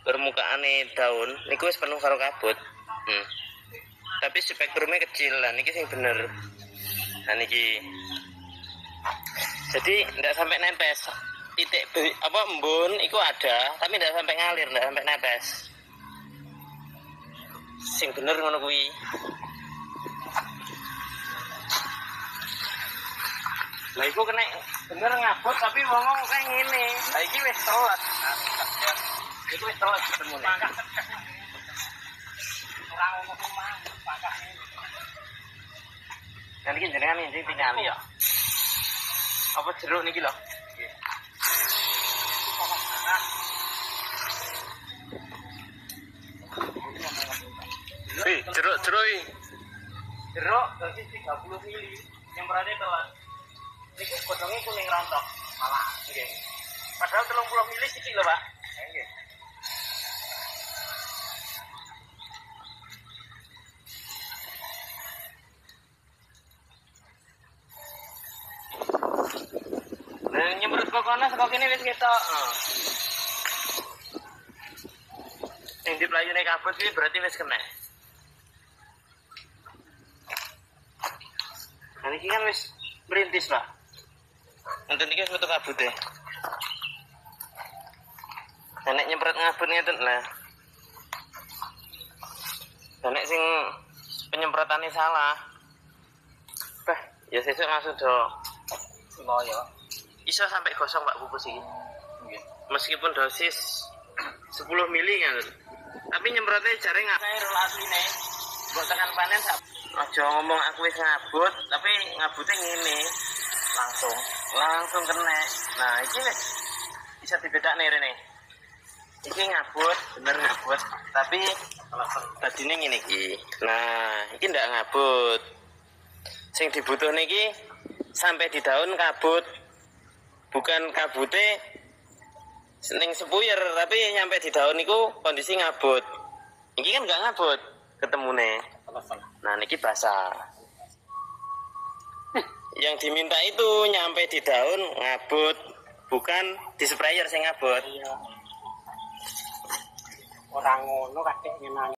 permukaane daun niku wis penuh karo kabut. Tapi spektrumnya kecil lah niki sing bener. Nah niki. Jadi ndak sampai nempes. Titik apa embun iku ada, tapi ndak sampai ngalir, ndak sampai nempes. Sing bener ngono kuwi. Lah iku kena bener ngabut tapi wong kayak ngene. Lah iki wis telat. Iku wis telat ketemu. Ora ono omah, pangkah ini. Kan iki jenengan sing tingali ya. Apa jeruk niki lho? Nggih. Jeruk dosis 30 mili yang berada telat. Niku godhonge kuning rontok malah nggih. Padahal 30 mili sithik lho, Pak. Nggih. Nah, nyemprot kokono saka kene wis ketok. Yang di pelayune kabut iki berarti wis kena. Nah, ini kan wis merintis, Pak. Nanti ini wis metu kabut deh. Nek nyemprot ngabut ngeten lah. Nek sing penyemprotannya salah. Bah, ya sesuk masuk do. Semoyo. Iso sampai gosong Pak bungkus iki. Nggih. Meskipun dosis 10 mili kan. Tapi nyemprotnya jare ngapain asline. Mbok tekan panen sak. Aja ngomong aku wis ngabut, tapi ngabutnya ngene. Langsung kena. Nah, iki wis bisa dibedakne rene. Iki ngabut, bener ngabut. Tapi tadine ngene iki. Nah, iki ndak ngabut. Sing dibutuhne iki sampai di daun kabut. Bukan kabute ning sepuyer, tapi nyampe di daun niku kondisi ngabut. Iki kan enggak ngabut ketemune. Nah, niki basah. Yang diminta itu nyampe di daun ngabut, bukan di sprayer sing ngabut. Orang ngono kadek ngenani.